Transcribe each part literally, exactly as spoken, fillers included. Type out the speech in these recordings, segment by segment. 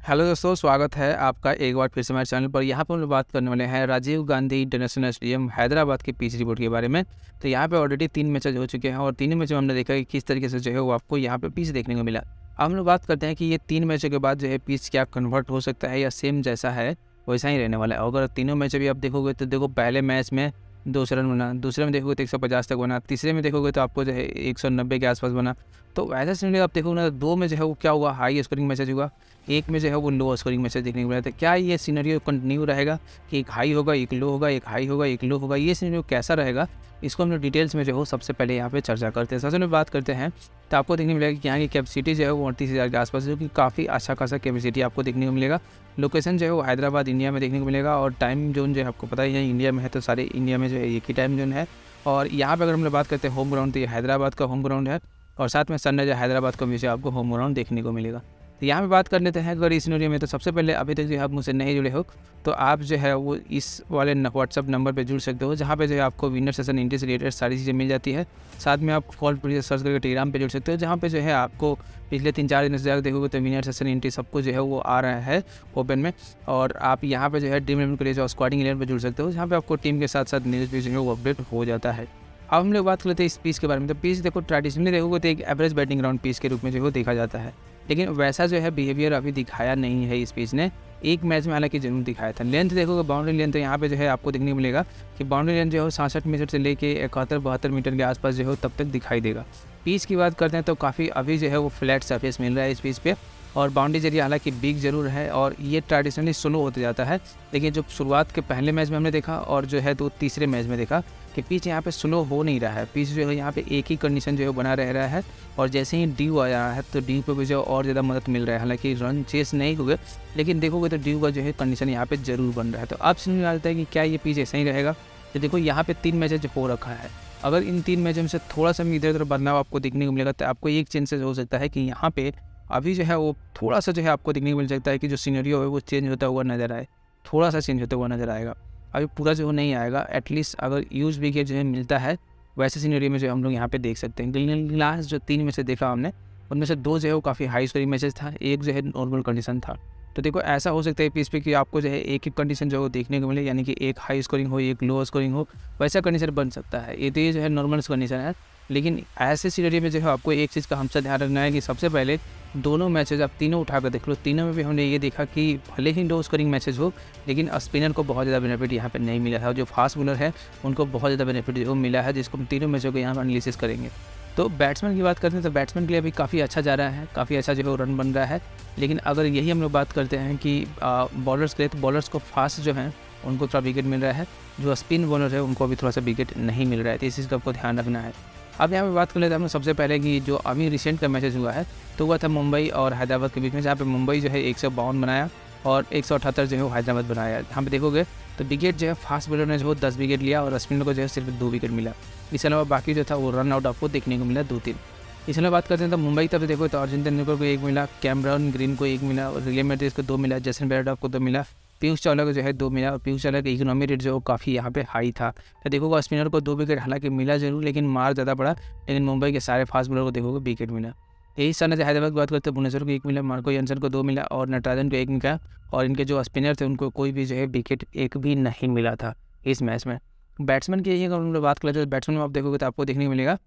Hello दोस्तों, स्वागत है आपका एक बार फिर से हमारे चैनल पर। यहाँ पर हम लोग बात करने वाले हैं राजीव गांधी इंटरनेशनल स्टेडियम हैदराबाद के पिच रिपोर्ट के बारे में। तो यहाँ पे ऑलरेडी तीन मैचेज हो चुके हैं और तीनों मैचों में हमने देखा कि किस तरीके से जो है वो आपको यहाँ पे पिच देखने को मिला। अब हम लोग बात करते हैं कि ये तीन मैचों के बाद जो है पिच क्या कन्वर्ट हो सकता है या सेम जैसा है वैसा ही रहने वाला है। अगर तीनों मैच भी आप देखोगे तो देखो, पहले मैच में दो सौ रन बना, दूसरे में देखोगे तो एक सौ पचास तक बना, तीसरे में देखोगे तो आपको जो है एक सौ नब्बे के आसपास बना। तो ऐसा सिनेरियो आप देखोगे ना, दो में जो है वो क्या हुआ, हाई स्कोरिंग मैचेज हुआ, एक में जो है वो लो स्कोरिंग मैचेज देखने को मिला। था क्या ये सिनेरियो कंटिन्यू रहेगा कि एक हाई होगा एक लो होगा, एक हाई होगा एक लो होगा? ये सिनेरियो कैसा रहेगा, इसको हम लोग डिटेल्स में जो हो सबसे पहले यहाँ पे चर्चा करते हैं। सबसे पहले बात करते हैं तो आपको देखने को मिलेगा कि यहाँ की कैपेसिटी जो है वो अड़तीस हज़ार के आसपास, जो कि काफ़ी अच्छा खासा कैपेसिटी आपको देखने को मिलेगा। लोकेशन जो है वो हैदराबाद इंडिया में देखने को मिलेगा और टाइम जोन जो है आपको पता ही है इंडिया में है, तो सारे इंडिया में जो है एक ही टाइम जोन है। और यहाँ पे अगर हम लोग बात करते हैं होम ग्राउंड, तो ये हैदराबाद का होम ग्राउंड है और साथ में सनराइजर हैदराबाद का भी जो आपको होम ग्राउंड देखने को मिलेगा। तो यहाँ पे बात कर लेते हैं अगर इस सिनेरियो में। तो सबसे पहले अभी तक जो है आप मुझसे नहीं जुड़े हो तो आप जो है वो इस वाले व्हाट्सअप नंबर पे जुड़ सकते हो, जहाँ पे जो है आपको विनर सेशन एंट्री से रिलेटेड सारी चीज़ें मिल जाती है। साथ में आप कॉल पर सर्च करके टेलीग्राम पे जुड़ सकते हो, जहाँ पे जो है आपको पिछले तीन चार दिन से जाकर देखोगे तो विनर सेशन एंट्री सबको जो है वो आ रहा है ओपन में। और आप यहाँ पे जो है ड्रीम इलेवन के लिए जो स्क्वाडिंग इलेवन पर जुड़ सकते हो, जहाँ पे आपको टीम के साथ साथ न्यूज़ भी जो है वो अपडेट हो जाता है। अब हम लोग बात कर लेते हैं इस पिच के बारे में। तो पिच देखो, ट्रेडिशनली देखोगे तो एक एवरेज बैटिंग ग्राउंड पिच के रूप में जो है देखा जाता है, लेकिन वैसा जो है बिहेवियर अभी दिखाया नहीं है इस पिच ने। एक मैच में हालांकि जरूर दिखाया था। लेंथ देखोगे, बाउंड्री लेंथ, तो यहाँ पे जो है आपको देखने को मिलेगा कि बाउंड्री लेंथ जो है सासठ मीटर से लेके इकहत्तर बहत्तर मीटर के आसपास जो है तब तक दिखाई देगा। पिच की बात करते हैं तो काफ़ी अभी जो है वो फ्लैट सरफेस मिल रहा है इस पिच पे, और बाउंड्री जरिए हालांकि बिग जरूर है और ये ट्रेडिशनली स्लो होते जाता है। लेकिन जो शुरुआत के पहले मैच में हमने देखा और जो है तो तीसरे मैच में देखा कि पिच यहाँ पे स्लो हो नहीं रहा है। पिच जो है यहाँ पे एक ही कंडीशन जो है बना रह रहा है, और जैसे ही ड्यू आ रहा है तो ड्यू पे भी जो और ज़्यादा मदद मिल रहा है। हालांकि रन चेस नहीं होगा, लेकिन देखोगे तो ड्यू का जो है कंडीशन यहाँ पे जरूर बन रहा है। तो अब समझ में आता है कि क्या ये पिच ऐसा ही रहेगा। तो देखो, यहाँ पे तीन मैचेज हो रखा है। अगर इन तीन मैचों में से थोड़ा सा इधर उधर बदलाव आपको देखने को मिलेगा तो आपको एक चांसेस हो सकता है कि यहाँ पे अभी जो है वो थोड़ा सा जो है आपको देखने को मिल सकता है कि जो सीनरियो है वो चेंज होता हुआ नजर आए, थोड़ा सा चेंज होता हुआ नजर आएगा। अभी पूरा जो नहीं आएगा, एटलीस्ट अगर यूज विकेट जो है मिलता है वैसे सीनरियो में जो हम लोग यहाँ पे देख सकते हैं। लास्ट जो तीन मैचेस देखा हमने, उनमें से दो जो है वो काफ़ी हाई स्कोरिंग मैचेस था, एक जो है नॉर्मल कंडीशन था। तो देखो, ऐसा हो सकता है पिच पे कि आपको जो है एक एक कंडीशन जो है देखने को मिले, यानी कि एक हाई स्कोरिंग हो एक लो स्कोरिंग हो, वैसा कंडीशन बन सकता है। ये तो ये जो है नॉर्मल कंडीशन है। लेकिन ऐसे सिनेरियो में जो है आपको एक चीज़ का हमसे ध्यान रखना है कि सबसे पहले दोनों मैचेज आप तीनों उठा कर देख लो। तीनों में भी हमने ये देखा कि भले ही लो स्कोरिंग मैचेज हो, लेकिन स्पिनर को बहुत ज़्यादा बेनिफिट यहाँ पे नहीं मिला है, और जो फास्ट बॉलर है उनको बहुत ज़्यादा बेनिफिट जो मिला है, जिसको हम तीनों मैचों को यहाँ पर एनालिसिस करेंगे। तो बैट्समैन की बात करते हैं तो बैट्समैन के लिए अभी काफ़ी अच्छा जा रहा है, काफ़ी अच्छा जो है रन बन रहा है। लेकिन अगर यही हम लोग बात करते हैं कि बॉलर्स के लिए, तो बॉलर्स को फास्ट जो है उनको थोड़ा विकेट मिल रहा है, जो स्पिन बॉलर है उनको अभी थोड़ा सा विकेट नहीं मिल रहा है। तो इस चीज़ का आपको ध्यान रखना है। अब यहाँ पे बात कर लेते हैं हम सबसे पहले कि जो अभी रिसेंट का मैचेज हुआ है तो हुआ था मुंबई और हैदराबाद के बीच में, जहाँ पे मुंबई जो है एक सौ बावन बनाया और एक सौ अठहत्तर जो है हैदराबाद बनाया। यहाँ पे देखोगे तो विकेट जो है फास्ट बॉलर ने जो दस विकेट लिया और स्पिनर को जो है सिर्फ दो विकेट मिला। इसके अलावा बाकी जो था वो रन आउट आपको देखने को मिला दो तीन। इसके अलावा बात करते हैं तो मुंबई तरफ देखो तो अर्जुन तेंदुलकर को एक मिला, कैमरन ग्रीन को एक मिला, और रिले मैड्रिस को दो मिला, जैसन बेयरडॉफ को दो मिला, पीयूष चावला को जो है दो मिला। और पीयूष चावला का इकोनॉमी रेट जो काफ़ी यहाँ पे हाई था। तो देखोगे स्पिनर को दो विकेट हालांकि मिला जरूर, लेकिन मार ज़्यादा पड़ा। लेकिन मुंबई के सारे फास्ट बॉलर को देखोगे विकेट मिला। यही सनराइजर हैदराबाद की बात करते हैं, भुवनेश्वर को एक मिला, मार्को यानसन को दो मिला और नटराजन को एक मिला। और इनके जो स्पिनर थे उनको कोई भी जो है विकेट एक भी नहीं मिला था इस मैच में। बैट्समैन की यही अगर हम लोग बात करें तो बैट्समैन में आप देखोगे तो आपको देखने को मिलेगा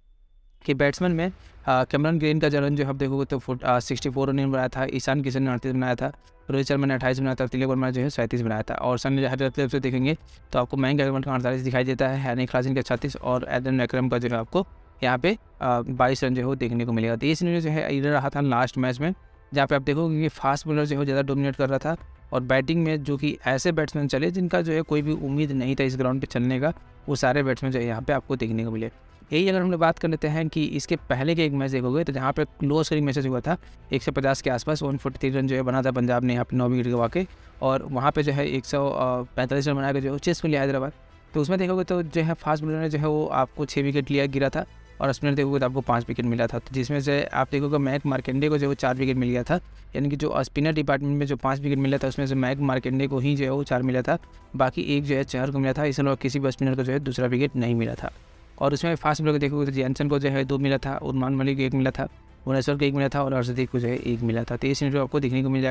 कि बैट्समैन में कैमरन ग्रीन का जो रन जो आप देखोगे तो फुट सिक्सटी फोर रन बनाया था, ईशान किशन ने अड़तीस बनाया था, रोहित शर्मा ने अट्ठाईस बनाया था, तिलक वर्मा जो है सैंतीस बनाया था। और सनराइजर हैदराबाद से देखेंगे तो आपको मयंक अग्रवाल का अड़तालीस दिखाई देता है, हैनिक राजिन का छत्तीस और एडन अक्रम का जो है आपको यहाँ पे बाईस रन जो है देखने को मिलेगा। तो ये सीनियर जो है इधर रहा था लास्ट मैच में, जहाँ पे आप देखोगे कि फास्ट बॉलर जो है ज़्यादा डोमिनेट कर रहा था, और बैटिंग में जो कि ऐसे बैट्समैन चले जिनका जो है कोई भी उम्मीद नहीं था इस ग्राउंड पे चलने का, वो सारे बैट्समैन जो है यहाँ पे आपको देखने को मिले। यही अगर हम लोग बात कर लेते हैं कि इसके पहले के एक मैच देखोगे तो जहाँ पे लो स्कोरिंग मैचेज हुआ था एक सौ पचास के आसपास, वन फोर्टी थ्री रन जो है बना था पंजाब ने यहाँ पे नौ विकेट गवा के, और वहाँ पे जो है एक सौ पैंतालीस रन बना के जो चेस मिली हैदराबाद। तो उसमें देखोगे तो जो है फास्ट बॉलर ने जो है वो आपको छः विकेट लिया गिरा था, और स्पिनर देखोगे तो आपको पाँच विकेट मिला था। तो जिसमें से आप देखोगे मयंक मार्कंडे को जो है चार विकेट मिल गया था, यानी कि जो स्पिनर डिपार्टमेंट में जो पाँच विकेट मिला था उसमें से मयंक मार्कंडे को ही जो है वो चार मिला था, बाकी एक जो है चहर को मिला था। इसके अलावा किसी भी स्पिनर को जो है दूसरा विकेट नहीं मिला था। और उसमें फास्ट बॉलर को देखोगे तो जैनसन को जो है दो मिला था, उस्मान मलिक को एक मिला था, भुवनेश्वर को एक मिला था और अर्शदीप को जो है एक मिला था। तो ये सिनेरियो आपको देखने को मिल जाएगा।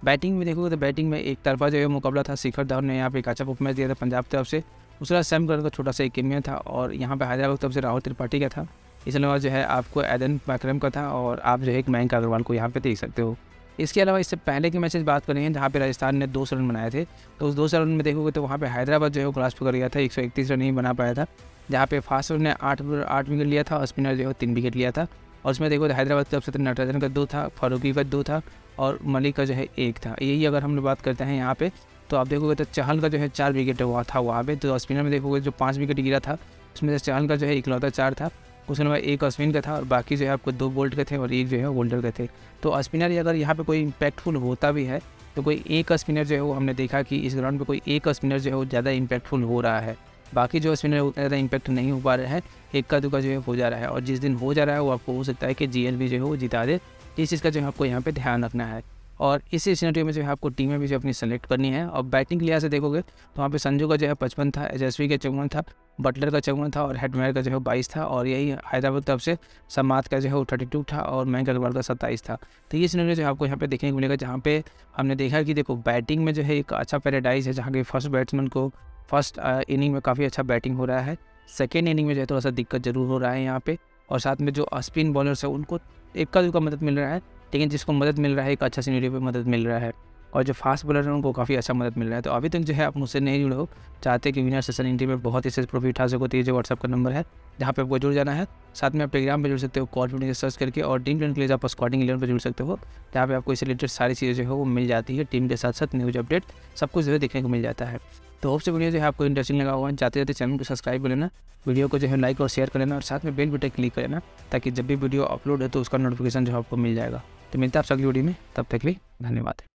बैटिंग में देखोगे तो बैटिंग में एक तरफा जो है मुकाबला था। शिखर धवन ने यहाँ पे एक अच्छा परफॉर्मेंस दिया था पंजाब तरफ से। दूसरा सैम करन का छोटा सा एक केमिया था और यहाँ पे हैदराबाद की तरफ से राहुल त्रिपाठी का था। इसके अलावा जो है आपको एडन मैकरम का था और आप जो है एक मयंक अग्रवाल को यहाँ पे देख सकते हो। इसके अलावा इससे पहले के मैचेस बात करें हैं जहाँ पे राजस्थान ने दो सौ रन बनाए थे, तो उस दो सौ रन में देखोगे तो वहाँ पे हैदराबाद जो है ग्रास कर गया था, एक सौ इकतीस रन नहीं बना पाया था। जहाँ पे फास्ट ने आठ आठ विकेट लिया था और स्पिनर जो है तीन विकेट लिया था। और उसमें देखो तो हैदराबाद की तरफ से नटराजन का दो था, फारूकी का दो था और मलिक का जो है एक था। यही अगर हम लोग बात करते हैं यहाँ पे तो आप देखोगे तो चहल का जो है चार विकेट हुआ था वहाँ पे। तो स्पिनर में देखोगे जो पाँच विकेट गिरा था उसमें से चहल का जो है इकलौता चार था, उसके अलावा एक अश्विन का था और बाकी जो है आपको दो बोल्ट के थे और एक जो है वोल्डर के थे। तो स्पिनर अगर यहाँ पे कोई इम्पैक्टफुल होता भी है तो कोई एक स्पिनर जो है वो हमने देखा कि इस ग्राउंड पे कोई एक स्पिनर जो है वो ज़्यादा इम्पैक्टफुल हो रहा है। बाकी जो स्पिनर उतना ज़्यादा इम्पैक्ट नहीं हो पा रहा है, एक का दुका जो है हो जा रहा है। और जिस दिन हो जा रहा है वो आपको हो सकता है कि जीएलबी जो है वो जिता दे। इस चीज़ का जो है आपको यहाँ पे ध्यान रखना है। और इस सिनेरियो में जो है आपको टीमें भी जो अपनी सेलेक्ट करनी है। और बैटिंग के लिहाज से देखोगे तो वहाँ पे संजू का जो है पचपन था, यशस्वी का चौवन था, बटलर का चौवन था और हेटमेयर का जो है बाईस था। और यही हैदराबाद तरफ से समात का जो है वो थर्टी टू था और मयंक अग्रवाल का सत्ताईस था। तो ये सिनेरियो जो है आपको यहाँ पे देखने को मिलेगा, जहाँ पे हमने देखा कि देखो बैटिंग में जो है एक अच्छा पैराडाइज है, जहाँ के फर्स्ट बैट्समैन को फर्स्ट इनिंग में काफ़ी अच्छा बैटिंग हो रहा है। सेकेंड इनिंग में जो है थोड़ा सा दिक्कत जरूर हो रहा है यहाँ पे। और साथ में जो स्पिन बॉलर्स है उनको इक्का दुक्का मदद मिल रहा है, लेकिन जिसको मदद मिल रहा है एक अच्छा सिनेरियो पे मदद मिल रहा है। और जो फास्ट बॉलर है उनको काफ़ी अच्छा मदद मिल रहा है। तो अभी तक जो है आप मुझसे नहीं जुड़े हो, चाहते कि विनर सेशन इंडिया में बहुत ही से प्रॉफिट उठा सको, तो ये जो व्हाट्सअप का नंबर है जहाँ पे आपको जुड़ जाना है। साथ में आप टेलीग्राम पे जुड़ सकते हो, कॉल पे सर्च करके, और टीम प्लान के लिए आप स्क्वाडिंग इलेवन पर जुड़ सकते हो, जहाँ पे आपको इससे रिलेटेड सारी चीज़ें जो है वो मिल जाती है। टीम के साथ साथ न्यूज़ अपडेट सब कुछ जो है देखने को मिल जाता है। तो होप से वीडियो जो है आपको इंटरेस्टिंग लगा हुआ है। जाते जाते चैनल को सब्सक्राइब कर लेना, वीडियो को जो है लाइक और शेयर कर लेना और साथ में बेल बटन क्लिक कर लेना, ताकि जब भी वीडियो अपलोड है तो उसका नोटिफिकेशन जो है आपको मिल जाएगा। तो मिलता है आप अगली वीडियो में, तब तक के लिए धन्यवाद।